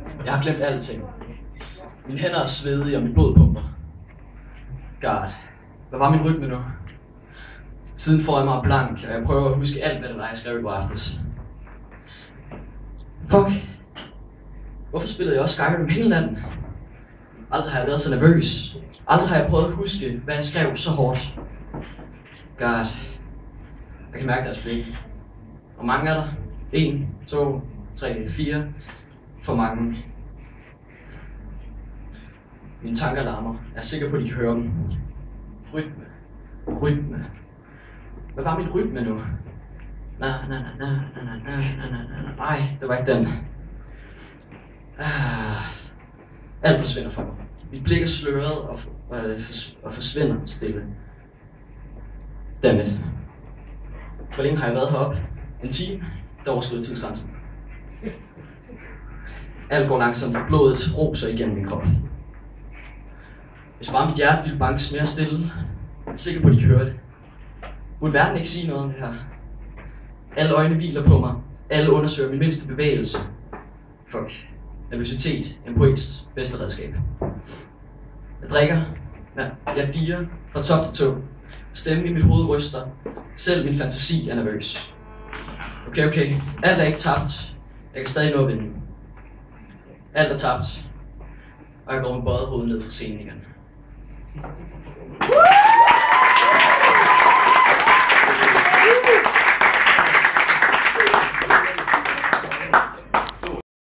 Jeg har glemt alting. Mine hænder er svedige, og mit blod pumper. God. Hvad var min rytme nu? Siden får jeg mig blank, og jeg prøver at huske alt, hvad det var, jeg skrev i går aftes. Fuck. Hvorfor spillede jeg også Skyrim hele natten? Aldrig har jeg været så nervøs. Aldrig har jeg prøvet at huske, hvad jeg skrev så hårdt. God. Jeg kan mærke deres blik. Hvor mange er der? 1, 2, 3, 4. For mange. Mine tanker larmer. Jeg er sikker på, at de kan høre dem. Rytme. Rytme. Hvad var min rytme nu? Nej, det var ikke den. Alt forsvinder fra mig. Mit blik er sløret og forsvinder stille. Dammit. Hvor længe har jeg været heroppe? En time? Der overskrider tidsgrænsen. Alt går langsomt, og blodet roser igennem min krop. Hvis bare mit hjerte ville bankes mere stille, jeg er sikker på, at de kan høre det. Burde verden ikke sige noget om det her? Alle øjne hviler på mig. Alle undersøger min mindste bevægelse. Fuck. Nervøsitet. En poets bedste redskab. Jeg drikker. Jeg dirrer fra top til tå. Stemmen i mit hoved ryster. Selv min fantasi er nervøs. Okay. Alt er ikke tabt. Jeg kan stadig nå at vinde. Alt er tabt. Og jeg går med bøjet hoved ned fra scenen igen.